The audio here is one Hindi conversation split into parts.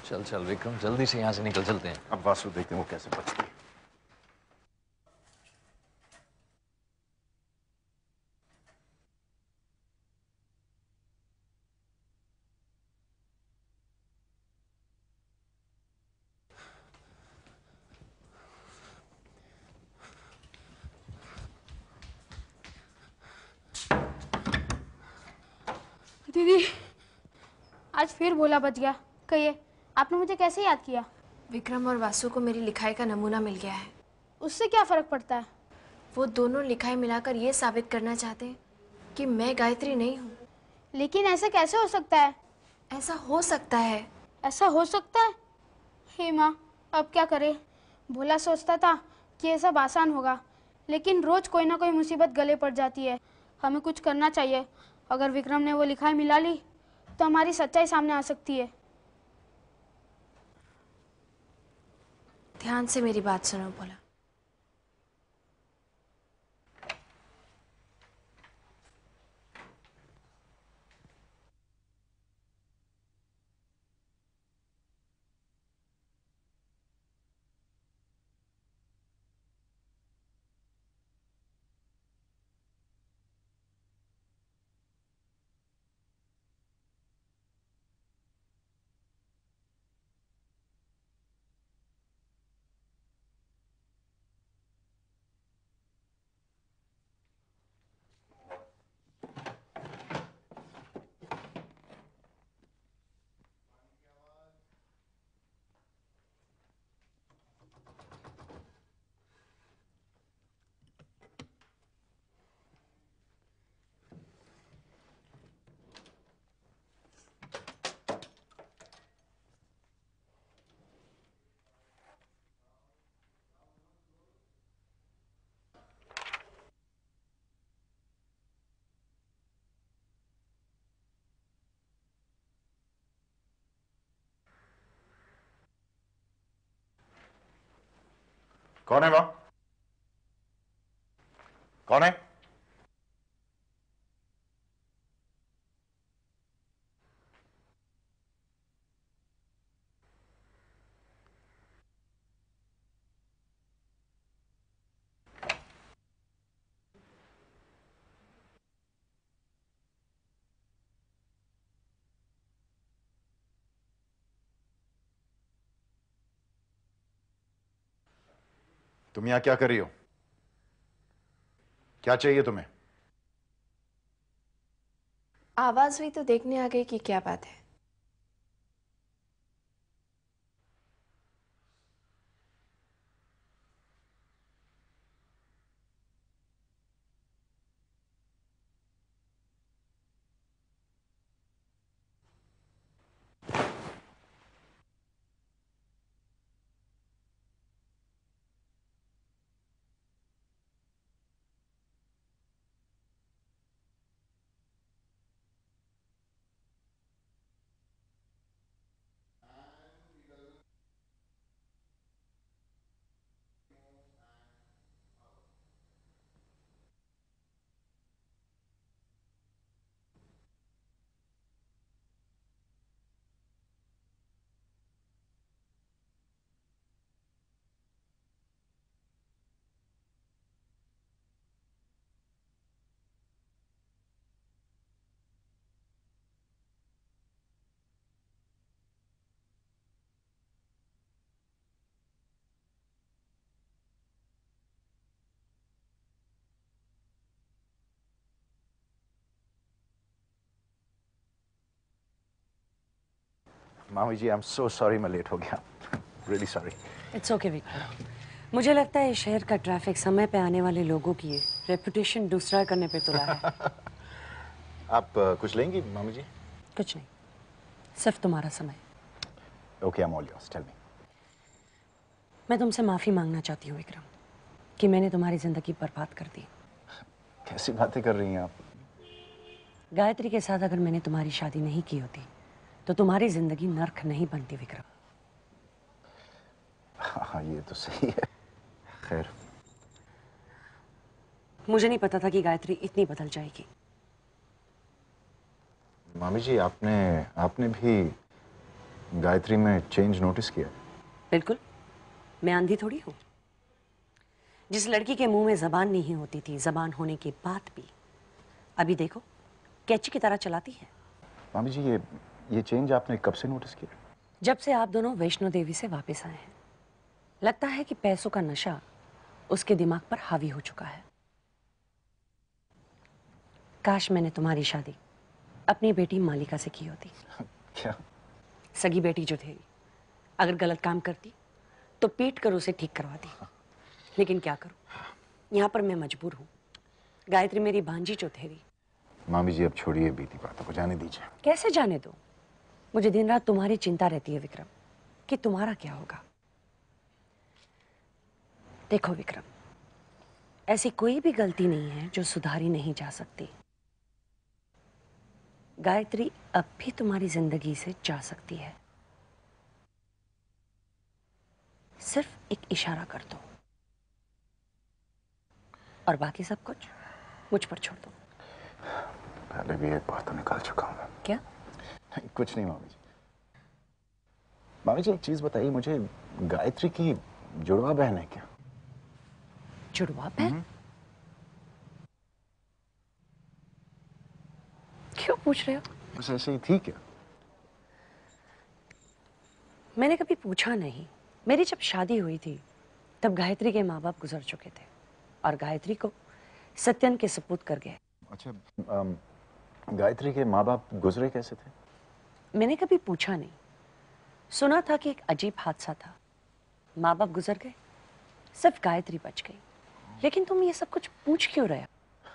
चल चल विक्रम, जल्दी से यहाँ से निकल चलते हैं। अब वासु देखते हैं वो कैसे बचती है। दीदी, आज फिर भोला बच गया। कहिए, आपने मुझे कैसे याद किया? विक्रम और वासु को मेरी लिखाई का नमूना मिल गया है। उससे क्या फर्क पड़ता है? वो दोनों लिखाई मिलाकर ये साबित करना चाहते हैं कि मैं गायत्री नहीं हूँ। लेकिन ऐसा कैसे हो सकता है? ऐसा हो सकता है। ऐसा हो सकता है? हे माँ, अब क्या करे? भोला सोचता था कि ये सब आसान होगा, लेकिन रोज कोई ना कोई मुसीबत गले पड़ जाती है। हमें कुछ करना चाहिए। अगर विक्रम ने वो लिखाई मिला ली तो हमारी सच्चाई सामने आ सकती है। ध्यान से मेरी बात सुनो भोला। कौन है वहां? कौन है? तुम यहां क्या कर रही हो? क्या चाहिए तुम्हें? आवाज हुई तो देखने आ गई कि क्या बात है। मामी जी, आई एम सो सॉरी, मैं लेट हो गया। Really sorry. It's okay Vikram. मुझे लगता है इस शहर का ट्रैफिक समय पे आने वाले लोगों की रेपुटेशन दूसरा करने पे तुला है। आप कुछ लेंगी मामी जी? कुछ नहीं, सिर्फ तुम्हारा समय। Okay, I am all yours, tell me. मैं तुमसे माफी मांगना चाहती हूँ विक्रम कि मैंने तुम्हारी जिंदगी बर्बाद कर दी। कैसी बातें कर रही हैं आप? गायत्री के साथ अगर मैंने तुम्हारी शादी नहीं की होती तो तुम्हारी जिंदगी नर्क नहीं बनती विक्रम। हाँ, ये तो सही है। खैर, मुझे नहीं पता था कि गायत्री इतनी बदल जाएगी। मामी जी, आपने भी गायत्री में चेंज नोटिस किया? बिल्कुल, मैं अंधी थोड़ी हूँ। जिस लड़की के मुंह में जबान नहीं होती थी, जबान होने के बाद भी अभी देखो कैची की तरह चलाती है। मामी जी, ये चेंज आपने कब से नोटिस किया? जब से आप दोनों वैष्णो देवी से वापस आए हैं, लगता है कि पैसों का नशा उसके दिमाग पर हावी हो चुका है। काश मैंने तुम्हारी शादी अपनी बेटी मालिका से की होती। क्या? सगी बेटी जो थी, अगर गलत काम करती तो पीट कर उसे ठीक करवाती। लेकिन क्या करूं, यहाँ पर मैं मजबूर हूँ। गायत्री मेरी भांजी जो थी। मामी जी, अब छोड़िए बीती बातों को, जाने दीजिए। कैसे जाने दो? मुझे दिन रात तुम्हारी चिंता रहती है विक्रम, कि तुम्हारा क्या होगा। देखो विक्रम, ऐसी कोई भी गलती नहीं है जो सुधारी नहीं जा सकती। गायत्री अब भी तुम्हारी जिंदगी से जा सकती है। सिर्फ एक इशारा कर दो और बाकी सब कुछ मुझ पर छोड़ दो। पहले भी एक बार तो निकाल चुका हूं मैं। क्या? नहीं, कुछ नहीं मामी जी। मामी जी, एक चीज बताइए मुझे, गायत्री की जुड़वा बहन है क्या? जुड़वा बहन? क्यों पूछ रहे हो? बस ऐसे ही थी क्या? मैंने कभी पूछा नहीं। मेरी जब शादी हुई थी तब गायत्री के माँ बाप गुजर चुके थे और गायत्री को सत्यन के सपूत कर गए। अच्छा, गायत्री के माँ बाप गुजरे कैसे थे? मैंने कभी पूछा नहीं। सुना था कि एक अजीब हादसा था, माँ बाप गुजर गए, सिर्फ गायत्री बच गई। लेकिन तुम ये सब कुछ पूछ क्यों रहे हो?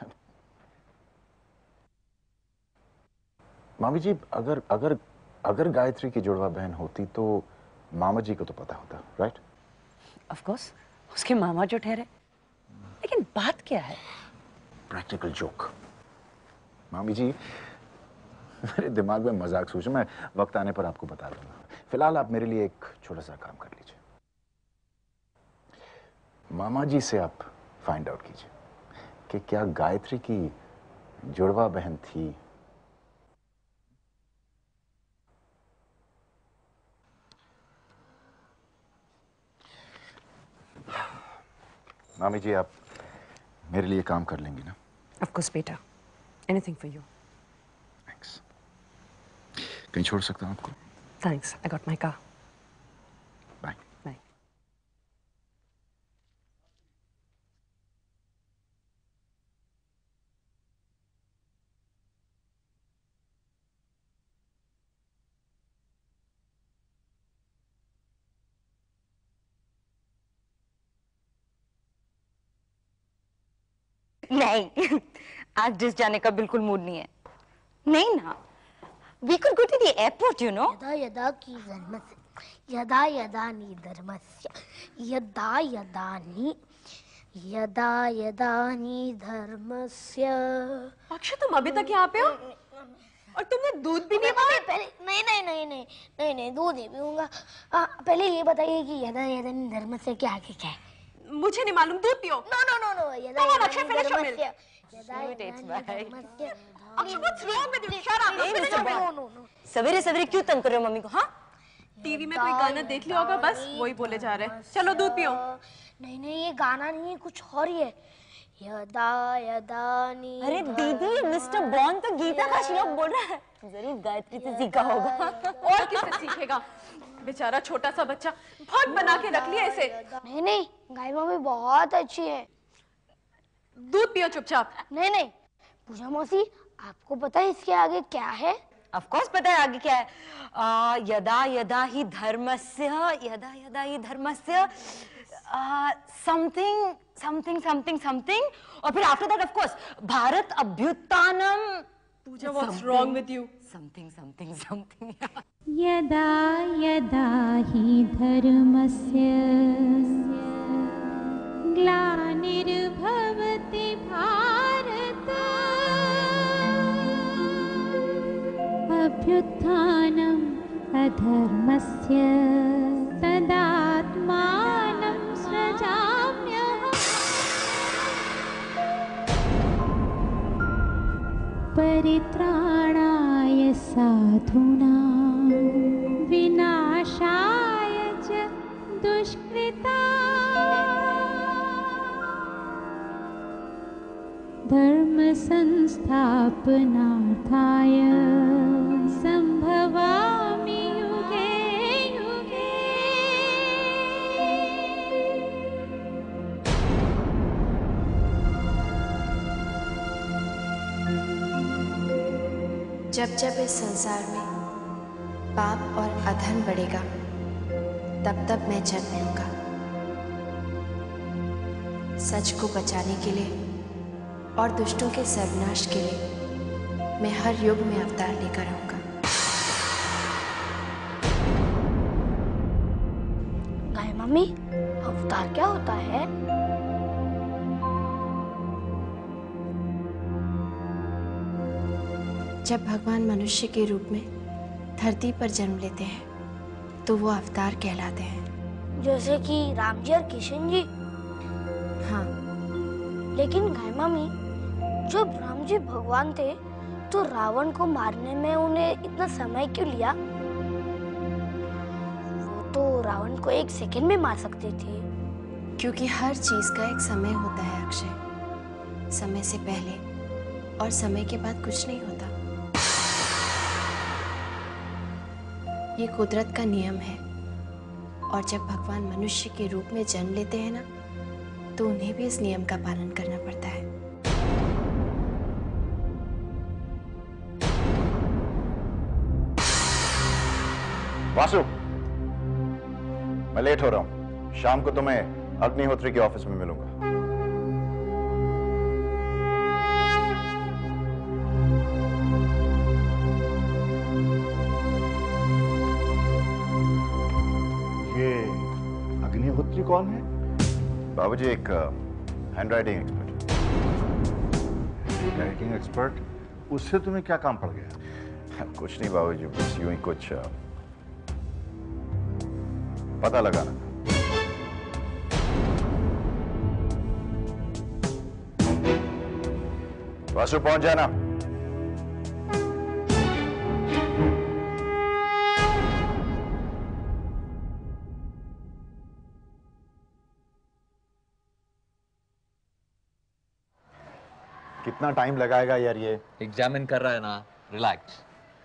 मामी जी, अगर गायत्री की जुड़वा बहन होती तो मामा जी को तो पता होता, राइट? ऑफ कोर्स, उसके मामा जो ठहरे। लेकिन बात क्या है? Practical joke. मामी जी, मेरे दिमाग में मजाक सोचो, मैं वक्त आने पर आपको बता दूंगा। फिलहाल आप मेरे लिए एक छोटा सा काम कर लीजिए। मामा जी से आप फाइंड आउट कीजिए कि क्या गायत्री की जुड़वा बहन थी। मामी जी, आप मेरे लिए काम कर लेंगी ना? ऑफ कोर्स बेटा, एनीथिंग फॉर यू। थैंक्स। कहीं छोड़ सकता हूँ आपको? Thanks, I got my car. Bye. Bye. नहीं, आज डिस जाने का बिल्कुल मूड नहीं है। नहीं ना, we could go to the airport, you know. यदा यदा की धर्मस्य, यदा यदा नी धर्मस्य, यदा यदा नी धर्मस्य। अक्षय, तुम अभी तक यहाँ पे हो और तुमने दूध भी नहीं पिया? पहले नहीं, दूध नहीं पीऊंगा। पहले ये बताइए कि यदा यदा नी धर्मस्य क्या आगे क्या है? मुझे नहीं मालूम, दूध पियो। नो, यदा Come on, यदा Akshay, knee finish your milk. धर्मस्य, यदा यदा नी धर्मस्य। Akshay, what's wrong with you? Shut up. Finish your milk. No. सवेरे सवेरे क्यों तंग कर रहे हो मम्मी को? हाँ, टीवी में कोई गाना देख लिया होगा, बस वही बोले जा रहे हैं। चलो दूध पियो। नहीं, ये गाना नहीं है, कुछ और ही है। यदा यदा नी। अरे दीदी, मिस्टर बॉन्ड तो गीता का श्लोक बोल रहा है, जरूर गायत्री से सीखा होगा। और किससे सीखेगा? बेचारा छोटा सा बच्चा, बहुत बना के रख लिया इसे। नहीं, गाय मम्मी बहुत अच्छी है। दूध पियो चुपचाप। नहीं, पूजा मौसी, आपको पता है इसके आगे क्या है? ऑफ कोर्स पता है आगे क्या है। यदा यदा ही धर्मस्य, यदा यदा ही धर्मस्य, समथिंग समथिंग समथिंग समथिंग, और फिर आफ्टर दैट ऑफ कोर्स भारत अभ्युत्थानम। Pooja, what's wrong with you? Something something something. यदा यदा हि धर्मस्य ग्लानिर्भवति भारत अभ्युत्थानम् अधर्मस्य तदात्मानं सृजाम्यहम् परित्राणाय साधूनां विनाशाय च दुष्कृता धर्म संस्थापनार्थाय संभवामि युगे युगे। जब जब इस संसार में पाप और अधर्म बढ़ेगा, तब तब मैं जन्म लूंगा। सच को बचाने के लिए और दुष्टों के सर्वनाश के लिए मैं हर युग में अवतार लेकर आऊंगा। गाय मम्मी, अवतार क्या होता है? जब भगवान मनुष्य के रूप में धरती पर जन्म लेते हैं तो वो अवतार कहलाते हैं। जैसे कि राम जी और किशन जी। हाँ, लेकिन गाय मम्मी, जब राम जी भगवान थे तो रावण को मारने में उन्हें इतना समय क्यों लिया? वो तो रावण को 1 सेकंड में मार सकते थे। क्योंकि हर चीज का एक समय होता है अक्षय। समय से पहले और समय के बाद कुछ नहीं होता। ये कुदरत का नियम है। और जब भगवान मनुष्य के रूप में जन्म लेते हैं ना, तो उन्हें भी इस नियम का पालन करना पड़ता है। वासु, मैं लेट हो रहा हूं। शाम को तुम्हें अग्निहोत्री के ऑफिस में मिलूंगा। ये अग्निहोत्री कौन है? बाबूजी, एक handwriting expert. Writing expert? उससे तुम्हें क्या काम पड़ गया? कुछ नहीं बाबूजी, बस यूं ही कुछ पता लगाना। वासु, पहुंच जाना। कितना टाइम लगाएगा यार ये? एग्जामिन कर रहा है ना, रिलैक्स।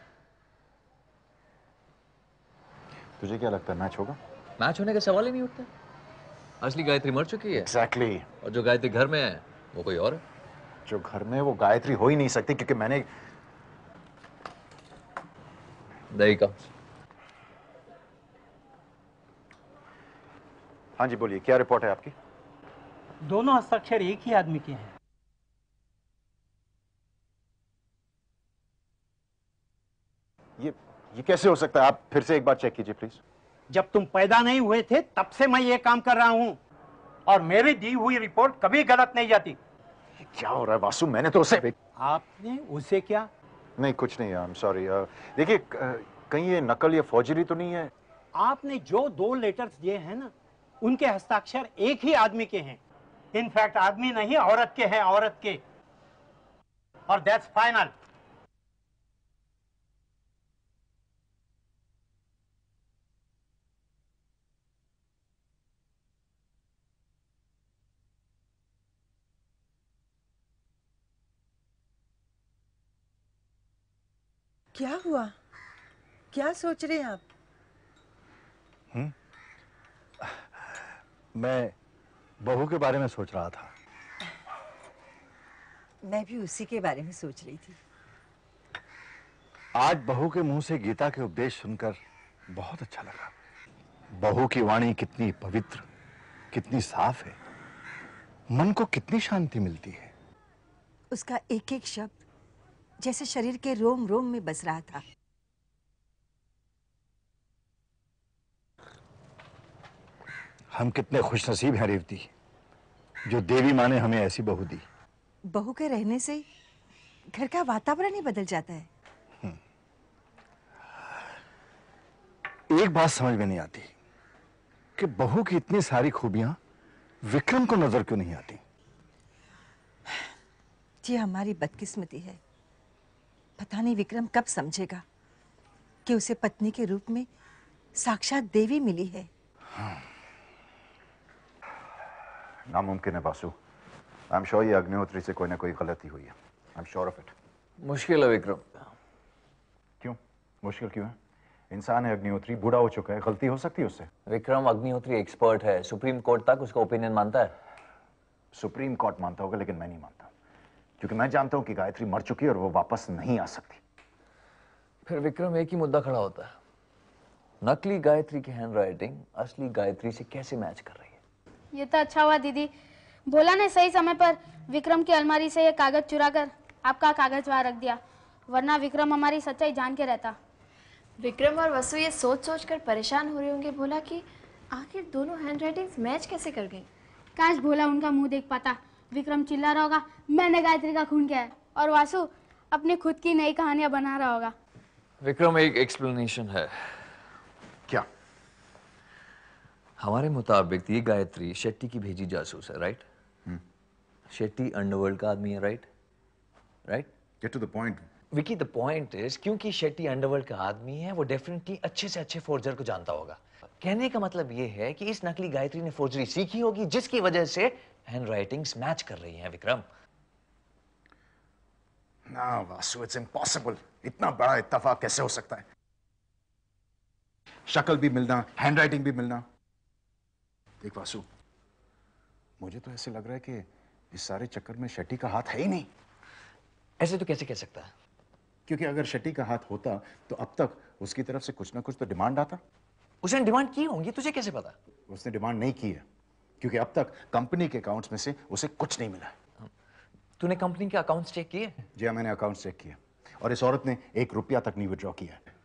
तुझे क्या लगता है मैच होगा? मैच होने का सवाल ही नहीं उठता। असली गायत्री मर चुकी है। एग्जैक्टली। और जो गायत्री घर में है वो कोई और है। जो घर में, वो गायत्री हो ही नहीं सकती, क्योंकि मैंने There he comes. हाँ जी बोलिए, क्या रिपोर्ट है आपकी? दोनों हस्ताक्षर एक ही आदमी के हैं। ये कैसे हो सकता है? आप फिर से एक बार चेक कीजिए प्लीज। जब तुम पैदा नहीं हुए थे तब से मैं ये काम कर रहा हूं और मेरी दी हुई रिपोर्ट कभी गलत नहीं जाती। क्या हो रहा है वासु? मैंने तो उसे... आपने उसे क्या? नहीं, कुछ नहीं, आई एम सॉरी। देखिए, कहीं ये नकल या फौजरी तो नहीं है? आपने जो 2 लेटर्स दिए हैं ना, उनके हस्ताक्षर एक ही आदमी के हैं। इनफैक्ट आदमी नहीं, औरत के हैं, औरत के। और दैट्स फाइनल। क्या हुआ? क्या सोच रहे हैं आप? मैं बहू के बारे में सोच रहा था। मैं भी उसी के बारे में सोच रही थी। आज बहू के मुंह से गीता के उपदेश सुनकर बहुत अच्छा लगा। बहू की वाणी कितनी पवित्र, कितनी साफ है। मन को कितनी शांति मिलती है। उसका एक एक शब्द जैसे शरीर के रोम रोम में बस रहा था। हम कितने खुशनसीब हैं रेवती, जो देवी माँ ने हमें ऐसी बहू दी। बहू के रहने से घर का वातावरण ही बदल जाता है। एक बात समझ में नहीं आती कि बहू की इतनी सारी खूबियां विक्रम को नजर क्यों नहीं आती। ये हमारी बदकिस्मती है। पता नहीं विक्रम कब समझेगा कि उसे पत्नी के रूप में साक्षात देवी मिली है। नामुमकिन है वासु। आई एम श्योर ये अग्निहोत्री से कोई ना कोई गलती हुई है। I am sure of it. मुश्किल है विक्रम। क्यों मुश्किल क्यों है? इंसान है अग्निहोत्री, बूढ़ा हो चुका है, गलती हो सकती है उससे। विक्रम अग्निहोत्री एक्सपर्ट है, सुप्रीम कोर्ट तक उसका ओपिनियन मानता है। सुप्रीम कोर्ट मानता होगा लेकिन मैं नहीं मानता, क्योंकि मैं जानता हूं कि गायत्री मर चुकी है और वो वापस नहीं आ सकती। फिर विक्रम एक ही मुद्दा खड़ा होता है, नकली गायत्री की हैंडराइटिंग असली गायत्री से कैसे मैच कर रही है। ये तो अच्छा हुआ दीदी, भोला ने सही समय पर विक्रम की अलमारी से ये कागज चुराकर आपका कागज वहां रख दिया, वरना विक्रम हमारी सच्चाई जान के रहता। विक्रम और वसु ये सोच सोच कर परेशान हो रहे होंगे भोला कि आखिर दोनों हैंडराइटिंग्स मैच कैसे कर गई। काश भोला उनका मुंह देख पाता। विक्रम चिल्ला रहा होगा मैंने गायत्री का खून किया है, और वासु अपनी खुद की नई कहानियां बना रहा होगा। विक्रम एक एक्सप्लेनेशन है। क्या? हमारे मुताबिक ये गायत्री शेट्टी की भेजी जासूस है, राइट? शेट्टी अंडरवर्ल्ड का आदमी है, right? Get to the point. Vicky, the point is क्योंकि शेट्टी अंडरवर्ल्ड का आदमी है, वो डेफिनेटली अच्छे से अच्छे फोर्जर को जानता होगा। कहने का मतलब ये है कि इस नकली गायत्री ने फोर्जरी सीखी होगी, जिसकी वजह से हैंडराइटिंग्स मैच कर रही हैं। विक्रम ना वासु, इट्स इम्पॉसिबल। इतना बड़ा इत्तेफाक कैसे हो सकता है? शक्ल भी मिलना, हैंडराइटिंग भी मिलना। देख वासु, मुझे तो ऐसे लग रहा है कि इस सारे चक्कर में शेट्टी का हाथ है ही नहीं। ऐसे तो कैसे कह सकता है? क्योंकि अगर शेट्टी का हाथ होता तो अब तक उसकी तरफ से कुछ ना कुछ तो डिमांड आता। उसने डिमांड की होंगी, तुझे कैसे पता? उसने डिमांड नहीं की है, क्योंकि अब तक कंपनी के अकाउंट्स में से उसे कुछ नहीं मिला। तूने कंपनी के अकाउंट्स चेक किए? जी हाँ, मैंने अकाउंट्स चेक किए और इस औरत ने 1 रुपया तक नहीं विड्रॉ किया है।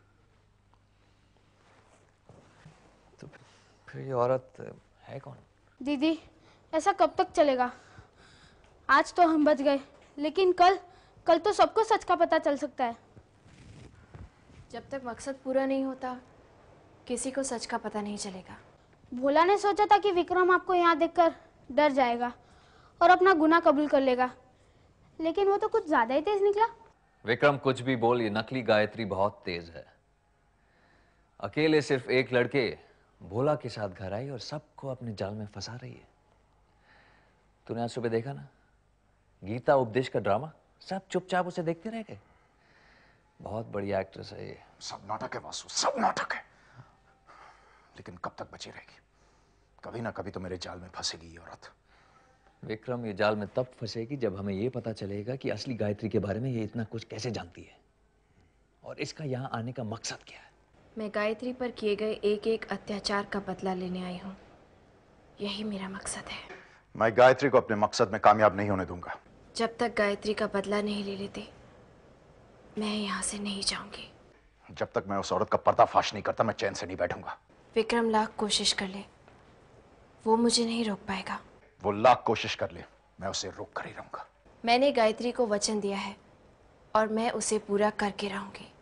तो फिर ये औरत है कौन? दीदी ऐसा कब तक चलेगा? आज तो हम बच गए, लेकिन कल तो सबको सच का पता चल सकता है। जब तक मकसद पूरा नहीं होता किसी को सच का पता नहीं चलेगा। भोला ने सोचा था कि विक्रम आपको यहाँ देखकर डर जाएगा और अपना गुनाह कबूल कर लेगा, लेकिन वो तो कुछ ज्यादा ही तेज निकला। विक्रम कुछ भी बोल, ये नकली गायत्री बहुत तेज है। अकेले सिर्फ एक लड़के भोला के साथ घर आई और सबको अपने जाल में फंसा रही है। तूने आज सुबह देखा ना गीता उपदेश का ड्रामा? सब चुपचाप उसे देखते रह गए। बहुत बड़ी एक्ट्रेस है ये। सब नाटक है वासु, सब नाटक है। लेकिन कब तक बची रहेगी? कभी ना कभी तो मेरे जाल में फंसेगी ये औरत। विक्रम, ये जाल में तब फंसेगी जब हमें ये पता चलेगा कि असली गायत्री के बारे में ये इतना कुछ कैसे जानती है और इसका यहाँ आने का मकसद क्या है। मैं गायत्री पर किए गए एक एक अत्याचार का बदला लेने आई हूँ, यही मेरा मकसद है। मैं गायत्री को अपने मकसद में कामयाब नहीं होने दूंगा। जब तक गायत्री का बदला नहीं ले लेते मैं यहाँ से नहीं जाऊंगी। जब तक मैं उस औरत का पर्दाफाश नहीं करता मैं चैन से नहीं बैठूंगा। विक्रम लाख कोशिश कर ले, वो मुझे नहीं रोक पाएगा। वो लाख कोशिश कर ले, मैं उसे रोक कर ही रहूंगा। मैंने गायत्री को वचन दिया है और मैं उसे पूरा करके रहूंगी।